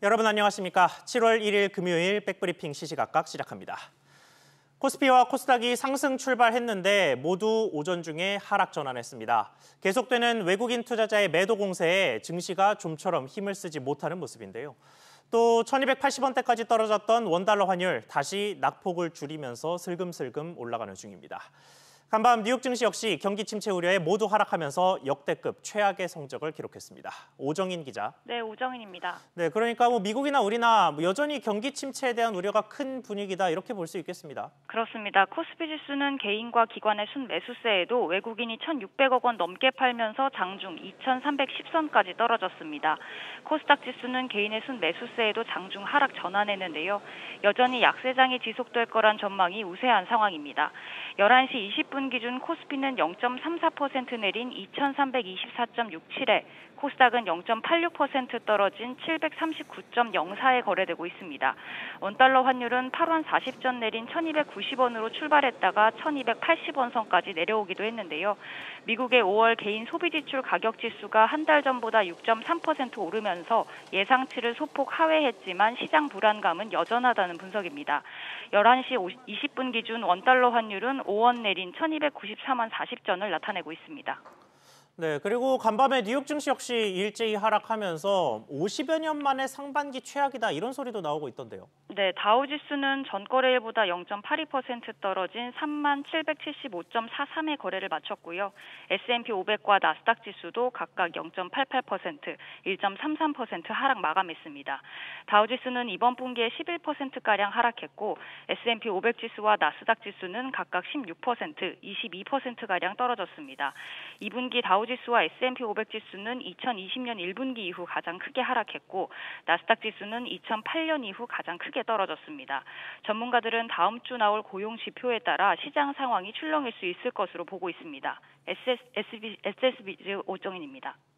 여러분 안녕하십니까? 7월 1일 금요일 백브리핑 시시각각 시작합니다. 코스피와 코스닥이 상승 출발했는데 모두 오전 중에 하락 전환했습니다. 계속되는 외국인 투자자의 매도 공세에 증시가 좀처럼 힘을 쓰지 못하는 모습인데요. 또 1280원대까지 떨어졌던 원달러 환율 다시 낙폭을 줄이면서 슬금슬금 올라가는 중입니다. 간밤 뉴욕 증시 역시 경기 침체 우려에 모두 하락하면서 역대급 최악의 성적을 기록했습니다. 오정인 기자. 네, 오정인입니다. 네, 그러니까 미국이나 우리나 여전히 경기 침체에 대한 우려가 큰 분위기다 이렇게 볼 수 있겠습니다. 그렇습니다. 코스피 지수는 개인과 기관의 순매수세에도 외국인이 1,600억 원 넘게 팔면서 장중 2,310선까지 떨어졌습니다. 코스닥 지수는 개인의 순매수세에도 장중 하락 전환했는데요. 여전히 약세장이 지속될 거란 전망이 우세한 상황입니다. 11시 20분 기준 코스피는 0.34% 내린 2,324.67에 코스닥은 0.86% 떨어진 739.04에 거래되고 있습니다. 원달러 환율은 8원 40전 내린 1,290원으로 출발했다가 1,280원 선까지 내려오기도 했는데요. 미국의 5월 개인 소비지출 가격 지수가 한 달 전보다 6.3% 오르면서 예상치를 소폭 하회했지만 시장 불안감은 여전하다는 분석입니다. 11시 20분 기준 원달러 환율은 5원 내린 1,294만 40전을 나타내고 있습니다. 네, 그리고 간밤에 뉴욕 증시 역시 일제히 하락하면서 50여 년 만에 상반기 최악이다 이런 소리도 나오고 있던데요. 네, 다우지수는 전거래일보다 0.82% 떨어진 3775.43의 거래를 마쳤고요. S&P 500과 나스닥 지수도 각각 0.88%, 1.33% 하락 마감했습니다. 다우지수는 이번 분기에 11%가량 하락했고 S&P 500 지수와 나스닥 지수는 각각 16%, 22%가량 떨어졌습니다. 2분기 다우지수와 S&P 500 지수는 2020년 1분기 이후 가장 크게 하락했고 나스닥 지수는 2008년 이후 가장 크게 떨어졌습니다. 전문가들은 다음 주 나올 고용 지표에 따라 시장 상황이 출렁일 수 있을 것으로 보고 있습니다. SSB즈 오정인입니다.